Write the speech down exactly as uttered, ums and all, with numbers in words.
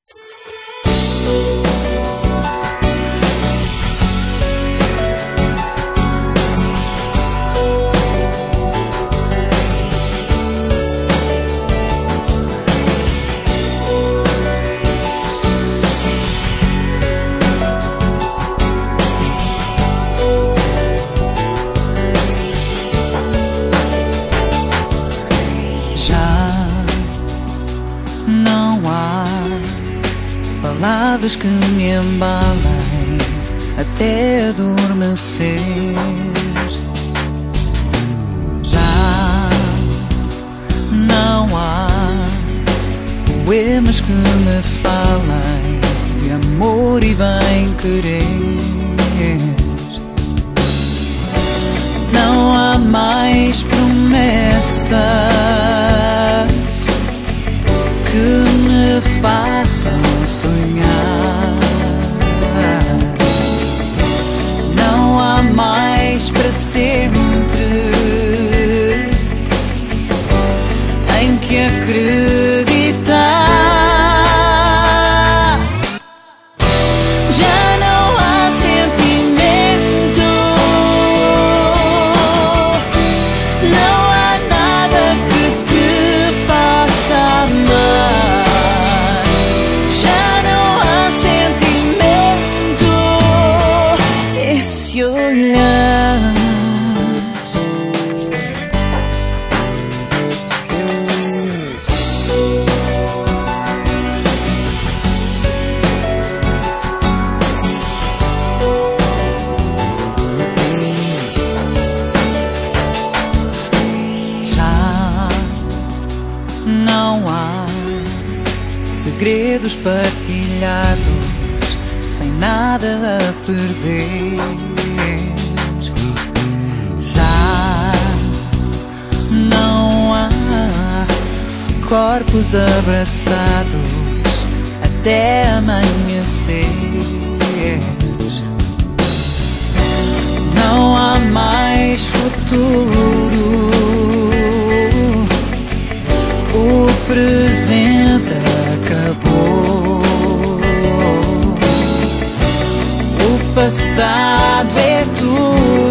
Palavras que me embalem até adormecer. Já não há poemas que me falem de amor e bem-querer. Não há mais promessas que me façam sonhar. Não há mais para sempre em que acreditar. Já não há sentimento, não há nada que te faça amar. Esse olhar, já não há segredos partilhados sem nada a perder. Já não há corpos abraçados até amanhecer. Não há mais futuro, o presente acabou. O passado é tudo.